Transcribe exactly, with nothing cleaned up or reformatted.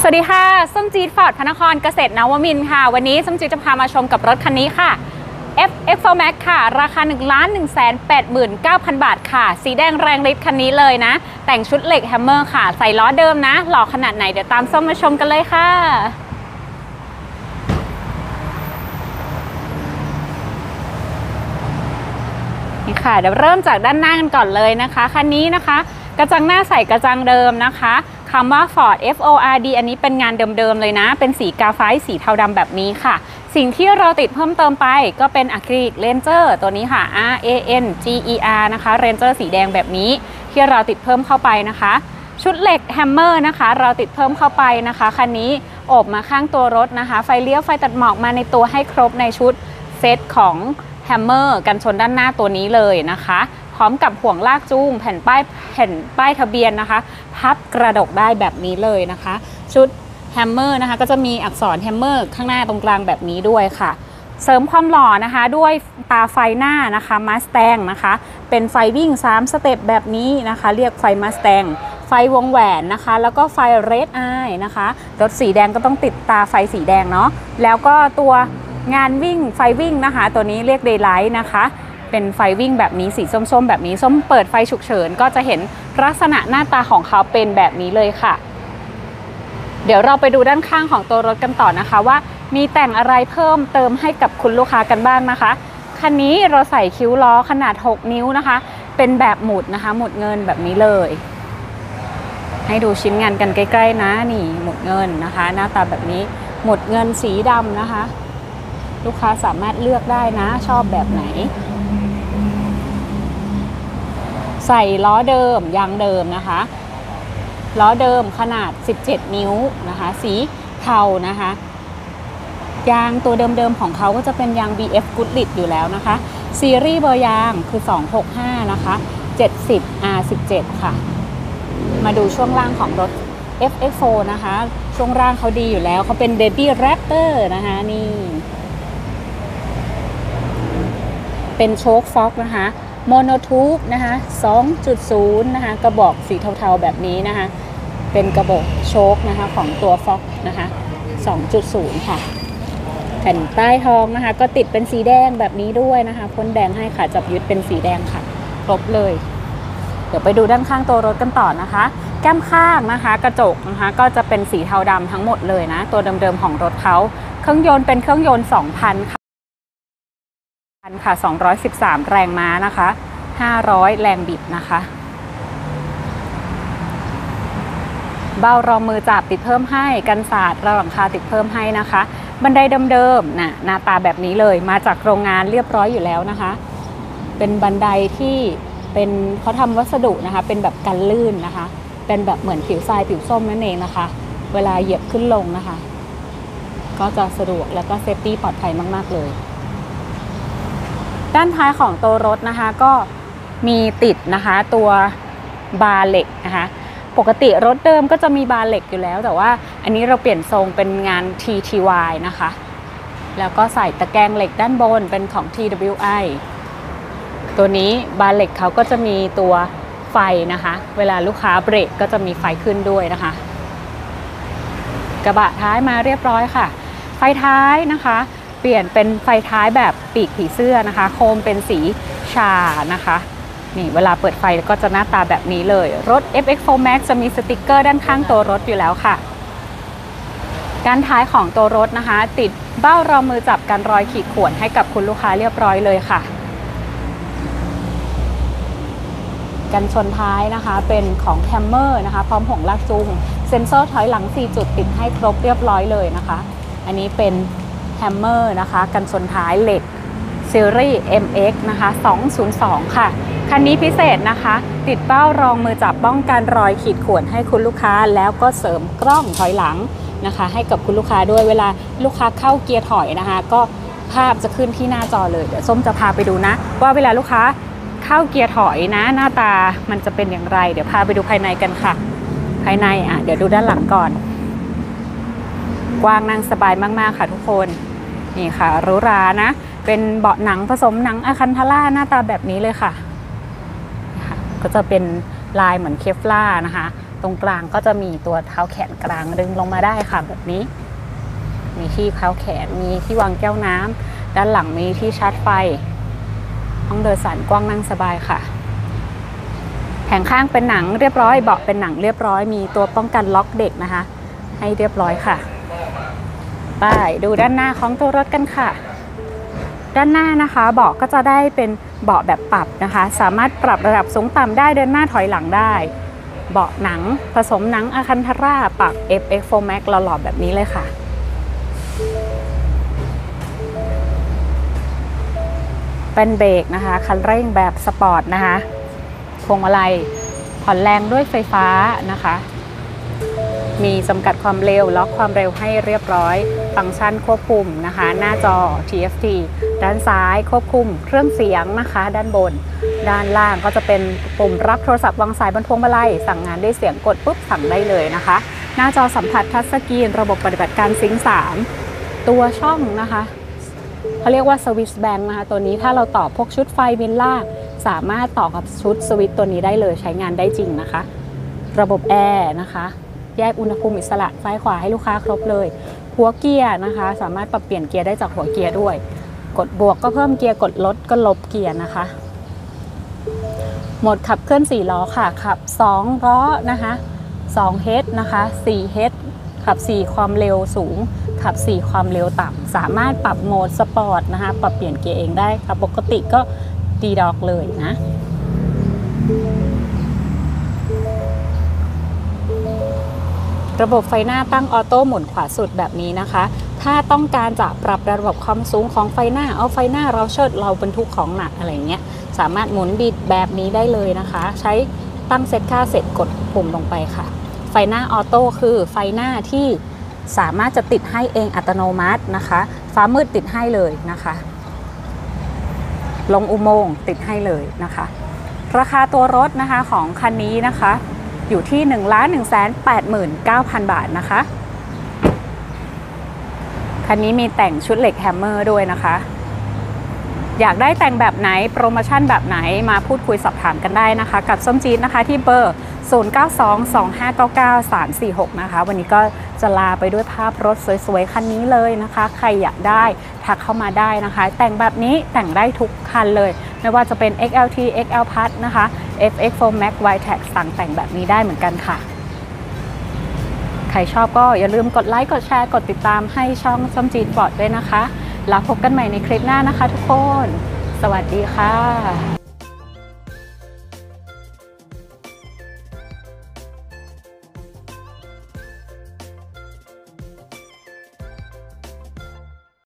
สวัสดีค่ะส้มจี๊ดฟอร์ดพระนครเกษตรนวมินทร์ค่ะวันนี้ส้มจี๊ดจะพามาชมกับรถคันนี้ค่ะ เอฟ เอ็กซ์ โฟร์ แม็กซ์ ค่ะราคา หนึ่งล้านหนึ่งแสนแปดหมื่นเก้าพัน บาทค่ะสีแดงแรงฤทธิ์คันนี้เลยนะแต่งชุดเหล็กแฮมเมอร์ค่ะใส่ล้อเดิมนะหล่อขนาดไหนเดี๋ยวตามส้มมาชมกันเลยค่ะนี่ค่ะเดี๋ยวเริ่มจากด้านหน้ากันก่อนเลยนะคะคันนี้นะคะกระจังหน้าใส่กระจังเดิมนะคะคำว่า Ford เอฟ โอ อาร์ ดี อันนี้เป็นงานเดิมๆเลยนะเป็นสีกาไฟสีเทาดำแบบนี้ค่ะสิ่งที่เราติดเพิ่มเติมไปก็เป็นอะคริลิกเรนเจอร์ตัวนี้ค่ะ อาร์ เอ เอ็น จี อี อาร์ นะคะเรนเจอร์สีแดงแบบนี้ที่เราติดเพิ่มเข้าไปนะคะชุดเหล็กแฮมเมอร์นะคะเราติดเพิ่มเข้าไปนะคะคันนี้โอบมาข้างตัวรถนะคะไฟเลี้ยวไฟตัดหมอกมาในตัวให้ครบในชุดเซตของแฮมเมอร์กันชนด้านหน้าตัวนี้เลยนะคะพร้อมกับห่วงลากจูงแผ่นป้ายแผ่นป้ายทะเบียนนะคะพับกระดกได้แบบนี้เลยนะคะชุดแฮมเมอร์นะคะก็จะมีอักษรแฮมเมอร์ข้างหน้าตรงกลางแบบนี้ด้วยค่ะเสริมความหล่อนะคะด้วยตาไฟหน้านะคะมาสแตงนะคะเป็นไฟวิ่งสามสเต็ปแบบนี้นะคะเรียกไฟมาสแตงไฟวงแหวนนะคะแล้วก็ไฟเรดอายนะคะรถสีแดงก็ต้องติดตาไฟสีแดงเนาะแล้วก็ตัวงานวิ่งไฟวิ่งนะคะตัวนี้เรียกเดย์ไลท์นะคะเป็นไฟวิ่งแบบนี้สีส้มๆแบบนี้ส้มเปิดไฟฉุกเฉินก็จะเห็นลักษณะหน้าตาของเขาเป็นแบบนี้เลยค่ะเดี๋ยวเราไปดูด้านข้างของตัวรถกันต่อนะคะว่ามีแต่งอะไรเพิ่มเติมให้กับคุณลูกค้ากันบ้างนะคะคันนี้เราใส่คิ้วล้อขนาดหกนิ้วนะคะเป็นแบบหมุดนะคะหมุดเงินแบบนี้เลยให้ดูชิ้นงานกันใกล้ๆนะนี่หมุดเงินนะคะหน้าตาแบบนี้หมุดเงินสีดำนะคะลูกค้าสามารถเลือกได้นะชอบแบบไหนใส่ล้อเดิมยางเดิมนะคะล้อเดิมขนาดสิบเจ็ดนิ้วนะคะสีเทานะคะยางตัวเดิมๆของเขาก็จะเป็นยาง บี เอฟ Goodrich อยู่แล้วนะคะซีรีส์เบอร์ยางคือสองหกห้านะคะเจ็ดสิบ อาร์ สิบเจ็ด ค่ะมาดูช่วงล่างของรถ เอฟ เอ็กซ์ โฟร์ นะคะช่วงล่างเขาดีอยู่แล้วเขาเป็น Baby Raptor นะคะนี่เป็นโชคฟ็อกนะคะโมโนทูบนะคะ สองจุดศูนย์ นะคะกระบอกสีเทาๆแบบนี้นะคะเป็นกระบอกโชคนะคะของตัวฟ็อกนะคะ สองจุดศูนย์ ค่ะแผ่นใต้ท้องนะคะก็ติดเป็นสีแดงแบบนี้ด้วยนะคะพ่นแดงให้ค่ะจับยึดเป็นสีแดงค่ะครบเลยเดี๋ยวไปดูด้านข้างตัวรถกันต่อนะคะแก้มข้างนะคะกระจกนะคะก็จะเป็นสีเทาดำทั้งหมดเลยนะตัวเดิมๆของรถเขาเครื่องยนต์เป็นเครื่องยนต์ สองพัน ค่ะค่ะสองร้อยสิบสามแรงม้านะคะห้าร้อยแรงบิดนะคะเบ้ารองมือจับติดเพิ่มให้กันศาสตร์ระหลังคาติดเพิ่มให้นะคะบันไดเดิมๆนะหน้าตาแบบนี้เลยมาจากโรงงานเรียบร้อยอยู่แล้วนะคะเป็นบันไดที่เป็นเขาทำวัสดุนะคะเป็นแบบกันลื่นนะคะเป็นแบบเหมือนผิวทรายผิวส้มนั่นเองนะคะเวลาเหยียบขึ้นลงนะคะก็จะสะดวกแล้วก็เซฟตี้ปลอดภัยมากๆเลยด้านท้ายของตัวรถนะคะก็มีติดนะคะตัวบาร์เหล็กนะคะปกติรถเดิมก็จะมีบาร์เหล็กอยู่แล้วแต่ว่าอันนี้เราเปลี่ยนทรงเป็นงาน ที ที วาย นะคะแล้วก็ใส่ตะแกรงเหล็กด้านบนเป็นของ ที ดับเบิลยู ไอ ตัวนี้บาร์เหล็กเขาก็จะมีตัวไฟนะคะเวลาลูกค้าเบรกก็จะมีไฟขึ้นด้วยนะคะกระบะท้ายมาเรียบร้อยค่ะไฟท้ายนะคะเปลี่ยนเป็นไฟท้ายแบบปีกผีเสื้อนะคะโคมเป็นสีชานะคะนี่เวลาเปิดไฟก็จะหน้าตาแบบนี้เลยรถ เอฟ เอ็กซ์ โฟร์ แม็กซ์ จะมีสติกเกอร์ด้านข้างตัวรถอยู่แล้วค่ะด้านท้ายของตัวรถนะคะติดเบ้ารองมือจับกันรอยขีดข่วนให้กับคุณลูกค้าเรียบร้อยเลยค่ะกันชนท้ายนะคะเป็นของแฮมเมอร์นะคะพร้อมห่วงลากจูงเซ็นเซอร์ถอยหลังสี่จุดติดให้ครบเรียบร้อยเลยนะคะอันนี้เป็นแฮมเมอร์นะคะกันชนท้ายเหล็กซีรีส์ เอ็ม เอ็กซ์ นะคะสองศูนย์สองค่ะคันนี้พิเศษนะคะติดเป้ารองมือจับป้องกันรอยขีดข่วนให้คุณลูกค้าแล้วก็เสริมกล้องถอยหลังนะคะให้กับคุณลูกค้าด้วยเวลาลูกค้าเข้าเกียร์ถอยนะคะก็ภาพจะขึ้นที่หน้าจอเลยเดี๋ยวส้มจะพาไปดูนะว่าเวลาลูกค้าเข้าเกียร์ถอยนะหน้าตามันจะเป็นอย่างไรเดี๋ยวพาไปดูภายในกันค่ะภายในอ่ะเดี๋ยวดูด้านหลังก่อนกว้างนั่งสบายมากๆค่ะทุกคนนี่ค่ะหรูหรานะเป็นเบาะหนังผสมหนังอะคันทาร่าหน้าตาแบบนี้เลยค่ะก็จะเป็นลายเหมือนเคฟลาร์นะคะตรงกลางก็จะมีตัวเท้าแขนกลางดึงลงมาได้ค่ะแบบนี้มีที่เท้าแขนมีที่วางแก้วน้ำด้านหลังมีที่ชาร์จไฟห้องโดยสารกว้างนั่งสบายค่ะแผงข้างเป็นหนังเรียบร้อยเบาะเป็นหนังเรียบร้อยมีตัวป้องกันล็อกเด็กนะคะให้เรียบร้อยค่ะไปดูด้านหน้าของตัวรถกันค่ะด้านหน้านะคะเบาะก็จะได้เป็นเบาะแบบปรับนะคะสามารถปรับระดับสูงต่ำได้เดินหน้าถอยหลังได้เบาะหนังผสมหนังอะคันธาราปรับ เอฟ เอ็กซ์ โฟร์ Max หล่อๆแบบนี้เลยค่ะเป็นเบรกนะคะคันเร่งแบบสปอร์ตนะคะพวงมาลัยผ่อนแรงด้วยไฟฟ้านะคะมีจำกัดความเร็วล็อกความเร็วให้เรียบร้อยฟังก์ชันควบคุมนะคะหน้าจอ ที เอฟ ที ด้านซ้ายควบคุมเครื่องเสียงนะคะด้านบนด้านล่างก็จะเป็นปุ่มรับโทรศัพท์วางสายบนพวงมาลัยสั่งงานด้วยเสียงกดปุ๊บสั่งได้เลยนะคะหน้าจอสัมผัสทัชสกรีนระบบปฏิบัติการซิงค์สามตัวช่องนะคะเขาเรียกว่าสวิตช์แบงค์นะคะตัวนี้ถ้าเราต่อพวกชุดไฟวินล่าสามารถต่อกับชุดสวิตช์ตัวนี้ได้เลยใช้งานได้จริงนะคะระบบแอร์นะคะแยกอุณหภูมิอิสระซ้ายขวาให้ลูกค้าครบเลยหัวเกียร์นะคะสามารถปรับเปลี่ยนเกียร์ได้จากหัวเกียร์ด้วยกดบวกก็เพิ่มเกียร์กดลดก็ลบเกียร์นะคะโหมดขับเคลื่อนสี่ล้อค่ะขับสองล้อนะคะสองเฮดนะคะสี่เฮดขับสี่ความเร็วสูงขับสี่ความเร็วต่ำสามารถปรับโหมดสปอร์ตนะคะปรับเปลี่ยนเกียร์เองได้ค่ะปกติก็ดีดอกเลยนะระบบไฟหน้าตั้งออโต้หมุนขวาสุดแบบนี้นะคะถ้าต้องการจะปรับระบบความสูงของไฟหน้าเอาไฟหน้าเราเชิดเราบรรทุกของหนักอะไรเงี้ยสามารถหมุนบิดแบบนี้ได้เลยนะคะใช้ตั้งเซตค่าเสร็จกดปุ่มลงไปค่ะไฟหน้าออโต้คือไฟหน้าที่สามารถจะติดให้เองอัตโนมัตินะคะฟ้ามืดติดให้เลยนะคะลงอุโมงค์ติดให้เลยนะคะราคาตัวรถนะคะของคันนี้นะคะอยู่ที่ หนึ่งล้านหนึ่งแสนแปดหมื่นเก้าพัน บาทนะคะคันนี้มีแต่งชุดเหล็กแฮมเมอร์ด้วยนะคะอยากได้แต่งแบบไหนโปรโมชั่นแบบไหนมาพูดคุยสอบถามกันได้นะคะกับส้มจี๊ดนะคะที่เบอร์ศูนย์ เก้า สอง สอง ห้า เก้า เก้า สาม สี่ หกนะคะวันนี้ก็จะลาไปด้วยภาพรถสวยๆคันนี้เลยนะคะใครอยากได้ทักเข้ามาได้นะคะแต่งแบบนี้แต่งได้ทุกคันเลยไม่ว่าจะเป็น เอ็กซ์ แอล ที เอ็กซ์ แอล Plus นะคะ เอฟ เอ็กซ์ โฟร์ Max Y-Tax สั่งแต่งแบบนี้ได้เหมือนกันค่ะใครชอบก็อย่าลืมกดไลค์กดแชร์กดติดตามให้ช่องส้มจี๊ดฟอร์ดด้วยนะคะแล้วพบกันใหม่ในคลิปหน้านะคะทุกคนสวัสดีค่ะ